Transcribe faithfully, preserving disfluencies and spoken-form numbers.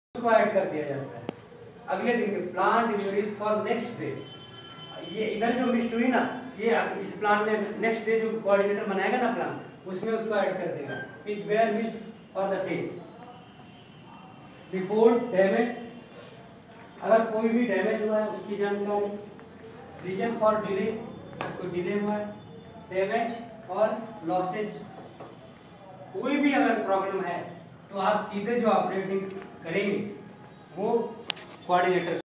उसको ऐड कर दिया जाता है अगले दिन के plan deliveries for next day. ये इधर जो मिस्ड हुई ना, ये इस प्लान में नेक्स्ट डे जो कोऑर्डिनेटर बनाएगा ना प्लान, उसमें उसको ऐड कर देगा। It were missed for the day. Report damage, अगर कोई भी डैमेज हुआ है उसकी जानकारी। रीजन फॉर डिले, कोई डिले हुआ है, डैमेज और लॉसेज, कोई भी अगर प्रॉब्लम है तो आप सीधे जो ऑपरेटिंग करेंगे वो कोऑर्डिनेटर